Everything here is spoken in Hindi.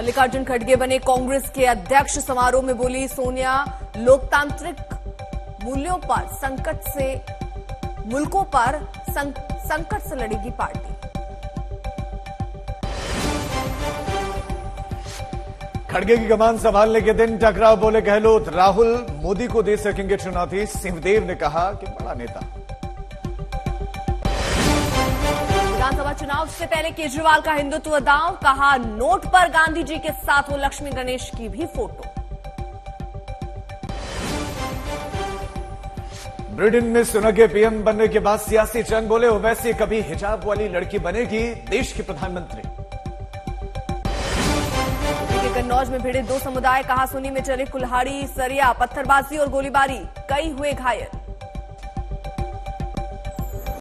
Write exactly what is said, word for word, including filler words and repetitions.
मल्लिकार्जुन खड़गे बने कांग्रेस के अध्यक्ष। समारोह में बोली सोनिया, लोकतांत्रिक मूल्यों पर संकट से मुल्कों पर संक, संकट से लड़ेगी पार्टी। खड़गे की कमान संभालने के दिन टकराव, बोले गहलोत, राहुल मोदी को दे सकेंगे चुनौती। सिंहदेव ने कहा कि बड़ा नेता। विधानसभा चुनाव से पहले केजरीवाल का हिंदुत्व दांव, कहा नोट पर गांधी जी के साथ हो लक्ष्मी गणेश की भी फोटो। ब्रिटेन में सुनहरे पीएम बनने के बाद सियासी जंग, बोले ओवैसी कभी हिजाब वाली लड़की बनेगी देश की प्रधानमंत्री। कन्नौज में भिड़े दो समुदाय, कहा सुनी में चले कुल्हाड़ी, सरिया, पत्थरबाजी और गोलीबारी, कई हुए घायल।